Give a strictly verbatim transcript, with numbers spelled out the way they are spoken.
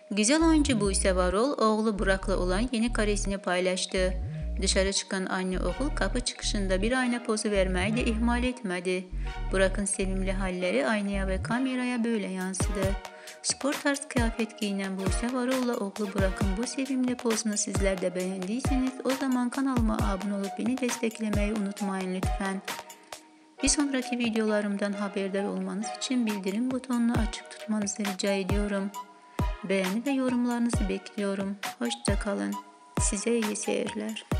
Güzel oyuncu Buse Varol, oğlu Burak'la olan yeni karesini paylaştı. Dışarı çıkan anne oğul kapı çıkışında bir ayna pozu vermeyi de ihmal etmedi. Burak'ın sevimli halleri aynaya ve kameraya böyle yansıdı. Spor tarz kıyafet giyinen Buse Varol'la oğlu Burak'ın bu sevimli pozunu sizler de beğendiyseniz o zaman kanalıma abone olup beni desteklemeyi unutmayın lütfen. Bir sonraki videolarımdan haberdar olmanız için bildirim butonunu açık tutmanızı rica ediyorum. Beğeni ve yorumlarınızı bekliyorum. Hoşça kalın. Size iyi seyirler.